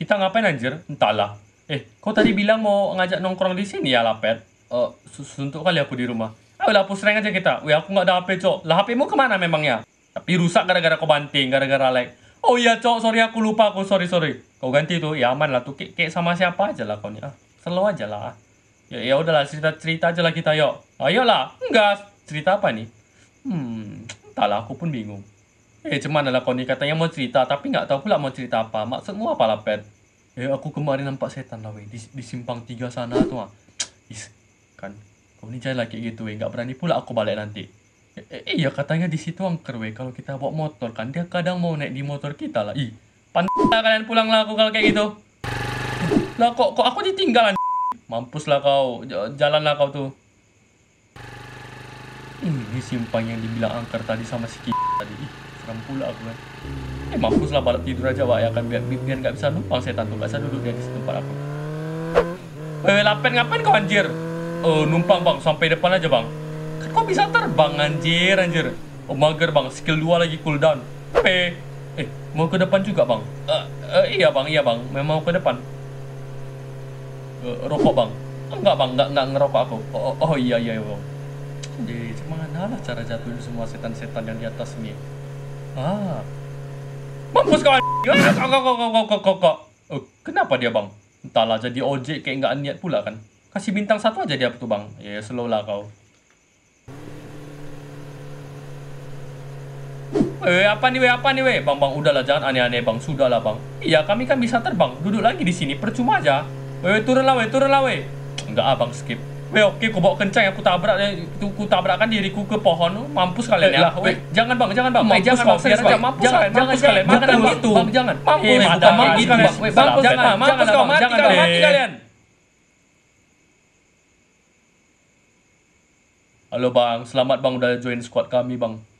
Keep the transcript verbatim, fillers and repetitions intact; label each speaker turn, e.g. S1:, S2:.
S1: Kita ngapain anjir? Entahlah. Eh, kau tadi bilang mau ngajak nongkrong di sini ya, Lapet? Eh, suntuk kali aku di rumah. Ayolah, hapus rank aja kita. Wih, aku nggak ada H P, Cok. Lah, H P-mu kemana memangnya? Tapi rusak gara-gara kau banting, gara-gara lag. Oh iya, Cok. Sorry, aku lupa. Aku sorry, sorry. Kau ganti tuh. Ya aman lah tuh. Kayak, kayak sama siapa aja lah kau nih. Ah, slow aja lah. Ya, ya udahlah, cerita-cerita aja lah kita, yuk. Ayolah. Enggak. Cerita apa nih? Hmm, entahlah, aku pun bingung. Eh, cuman lah kau nih katanya mau cerita, tapi nggak tahu pula mau cerita apa. Maksudmu apa lah, Pet? Eh, aku kemarin nampak setan lah, weh. Di, di simpang tiga sana tuh, ah. Is, kan. Kau ni jalan kayak gitu, weh. Nggak berani pula aku balik nanti. Eh, eh, iya, katanya di situ angker, weh. Kalau kita bawa motor, kan dia kadang mau naik di motor kita lah. Ih, pan kalian pulang lah aku kalau kayak gitu. Lah, kok, kok aku ditinggal, mampus lah kau. J- Jalanlah kau tuh. Ini simpang yang dibilang angker tadi sama si Ki tadi. Ih, seram pula aku kan. Eh, mampus lah balik tidur aja, Wak. Ya kan, biar biar nggak bisa numpang setan tuh. Nggak bisa duduk dia di tempat aku. Eh, Lapen ngapain kau anjir? Oh, numpang bang, sampai depan aja bang. Kan kau bisa terbang anjir, anjir. Oh, mager bang, skill dua lagi cooldown. Eh, eh, mau ke depan juga bang? Eh, eh, iya bang, iya bang, memang mau ke depan. Eh, rokok bang? Enggak bang, enggak, enggak ngerokok aku. Oh, oh, oh iya, iya bang. Jadi, mana lah cara jatuhin semua setan-setan yang di atas ini. Ah, mampus kau anjing. Ah, kok, kok, kok, kok, kok, kok, kok. Oh, kenapa dia bang? Entahlah, jadi ojek kayak nggak niat pula kan. Kasih bintang satu aja dia tuh bang. Ya, slow lah kau. Eh, apa nih weh, apa nih weh? Bang, bang, udahlah, jangan aneh-aneh bang. Sudahlah bang. Iya, kami kan bisa terbang. Duduk lagi di sini, percuma aja. Weh, turun lah weh, turun lah weh. Enggak ah bang, skip. Weh, oke, kau bawa kencang, aku tabrak, itu ku tabrakkan diriku ke pohon, mampus kalian ya. Lah, weh, jangan bang, jangan bang, mampus jangan bang, biar aja, mampus kalian, mampus kalian, jangan gitu, bang, jangan, mampus, eh, bukan mampus kalian, mampus, jangan, mampus kau, mati kalian, mati kalian. Halo bang, selamat bang udah join squad kami bang.